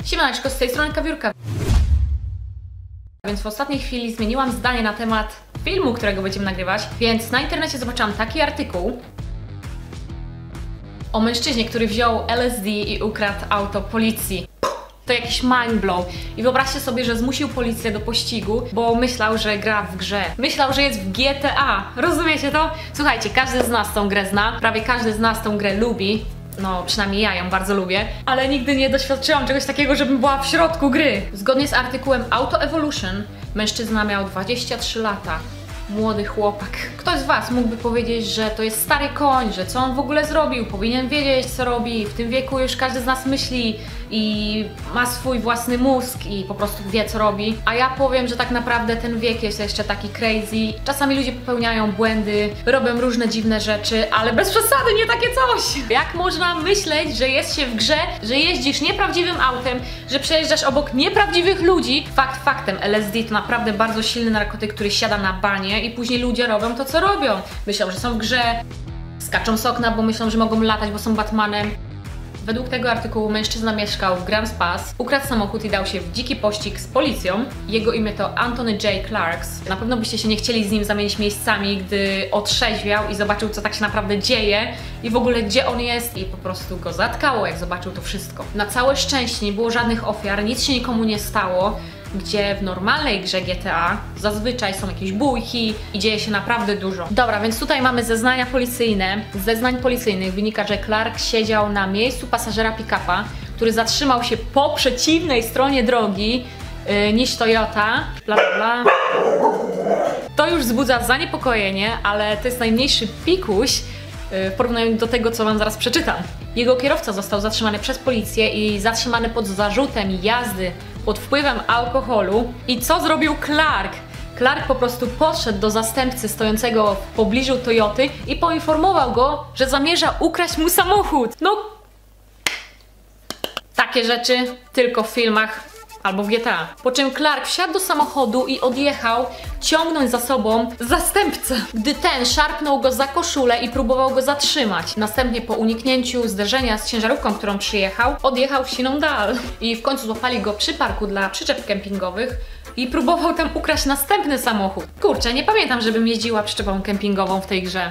Siemaneczko, z tej strony Kawiórka. Więc w ostatniej chwili zmieniłam zdanie na temat filmu, którego będziemy nagrywać, więc na internecie zobaczyłam taki artykuł o mężczyźnie, który wziął LSD i ukradł auto policji. To jakiś mindblow. I wyobraźcie sobie, że zmusił policję do pościgu, bo myślał, że gra w grze. Myślał, że jest w GTA. Rozumiecie to? Słuchajcie, każdy z nas tą grę zna, prawie każdy z nas tą grę lubi. No, przynajmniej ja ją bardzo lubię, ale nigdy nie doświadczyłam czegoś takiego, żebym była w środku gry. Zgodnie z artykułem Auto Evolution, mężczyzna miał 23 lata. Młody chłopak. Ktoś z was mógłby powiedzieć, że to jest stary koń, że co on w ogóle zrobił, powinien wiedzieć, co robi. W tym wieku już każdy z nas myśli i ma swój własny mózg i po prostu wie, co robi. A ja powiem, że tak naprawdę ten wiek jest jeszcze taki crazy. Czasami ludzie popełniają błędy, robią różne dziwne rzeczy, ale bez przesady, nie takie coś. Jak można myśleć, że jest się w grze, że jeździsz nieprawdziwym autem, że przejeżdżasz obok nieprawdziwych ludzi? Fakt faktem, LSD to naprawdę bardzo silny narkotyk, który siada na banie i później ludzie robią to, co robią. Myślą, że są w grze, skaczą z okna, bo myślą, że mogą latać, bo są Batmanem. Według tego artykułu mężczyzna mieszkał w Grants Pass, ukradł samochód i dał się w dziki pościg z policją. Jego imię to Anthony J. Clarks. Na pewno byście się nie chcieli z nim zamienić miejscami, gdy otrzeźwiał i zobaczył, co tak się naprawdę dzieje i w ogóle gdzie on jest, i po prostu go zatkało, jak zobaczył to wszystko. Na całe szczęście nie było żadnych ofiar, nic się nikomu nie stało, gdzie w normalnej grze GTA zazwyczaj są jakieś bójki i dzieje się naprawdę dużo. Dobra, więc tutaj mamy zeznania policyjne. Z zeznań policyjnych wynika, że Clark siedział na miejscu pasażera pick-upa, który zatrzymał się po przeciwnej stronie drogi niż Toyota, bla bla bla. To już wzbudza zaniepokojenie, ale to jest najmniejszy pikuś w porównaniu do tego, co wam zaraz przeczytam. Jego kierowca został zatrzymany przez policję i zatrzymany pod zarzutem jazdy pod wpływem alkoholu. I co zrobił Clark? Clark po prostu podszedł do zastępcy stojącego w pobliżu Toyoty i poinformował go, że zamierza ukraść mu samochód. No, takie rzeczy tylko w filmach albo w GTA. Po czym Clark wsiadł do samochodu i odjechał, ciągnąc za sobą zastępcę, gdy ten szarpnął go za koszulę i próbował go zatrzymać. Następnie po uniknięciu zderzenia z ciężarówką, którą przyjechał, odjechał w siną dal. I w końcu złapali go przy parku dla przyczep kempingowych i próbował tam ukraść następny samochód. Kurczę, nie pamiętam, żebym jeździła przyczepą kempingową w tej grze.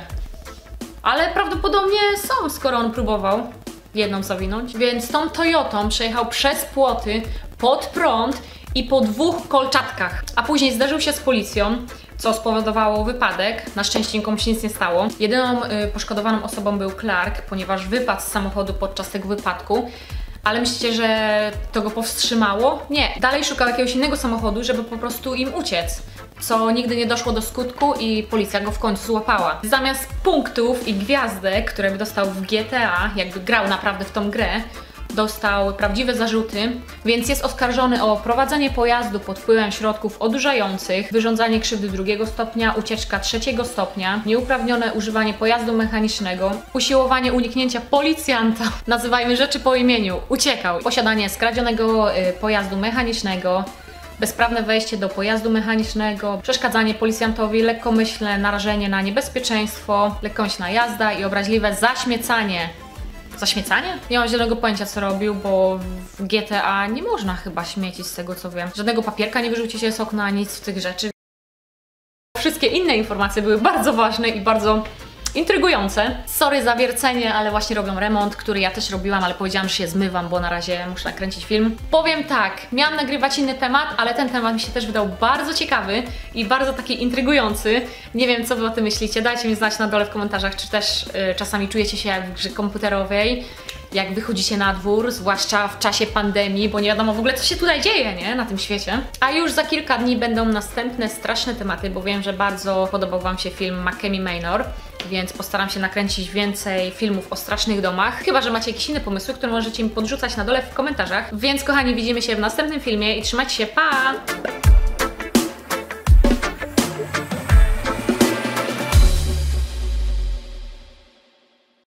Ale prawdopodobnie są, skoro on próbował jedną zawinąć. Więc tą Toyotą przejechał przez płoty, pod prąd i po 2 kolczatkach. A później zderzył się z policją, co spowodowało wypadek. Na szczęście nikomu się nic nie stało. Jedyną poszkodowaną osobą był Clark, ponieważ wypadł z samochodu podczas tego wypadku. Ale myślicie, że to go powstrzymało? Nie. Dalej szukał jakiegoś innego samochodu, żeby po prostu im uciec. Co nigdy nie doszło do skutku i policja go w końcu złapała. Zamiast punktów i gwiazdek, które by dostał w GTA, jakby grał naprawdę w tą grę, dostał prawdziwe zarzuty, więc jest oskarżony o prowadzenie pojazdu pod wpływem środków odurzających, wyrządzanie krzywdy 2. stopnia, ucieczka 3. stopnia, nieuprawnione używanie pojazdu mechanicznego, usiłowanie uniknięcia policjanta, nazywajmy rzeczy po imieniu, uciekał, posiadanie skradzionego pojazdu mechanicznego, bezprawne wejście do pojazdu mechanicznego, przeszkadzanie policjantowi, lekkomyślne narażenie na niebezpieczeństwo, lekkomyślna jazda i obraźliwe zaśmiecanie. Zaśmiecanie? Nie mam żadnego pojęcia, co robił, bo w GTA nie można chyba śmiecić, z tego co wiem. Żadnego papierka nie wyrzucicie z okna, nic z tych rzeczy. Wszystkie inne informacje były bardzo ważne i bardzo intrygujące. Sorry za wiercenie, ale właśnie robią remont, który ja też robiłam, ale powiedziałam, że się zmywam, bo na razie muszę nakręcić film. Powiem tak, miałam nagrywać inny temat, ale ten temat mi się też wydał bardzo ciekawy i bardzo taki intrygujący. Nie wiem, co wy o tym myślicie, dajcie mi znać na dole w komentarzach, czy też czasami czujecie się jak w grze komputerowej, jak wychodzicie na dwór, zwłaszcza w czasie pandemii, bo nie wiadomo w ogóle, co się tutaj dzieje, nie? Na tym świecie. A już za kilka dni będą następne straszne tematy, bo wiem, że bardzo podobał wam się film Makemi Manor, więc postaram się nakręcić więcej filmów o strasznych domach. Chyba że macie jakieś inne pomysły, które możecie mi podrzucać na dole w komentarzach. Więc kochani, widzimy się w następnym filmie i trzymajcie się, pa!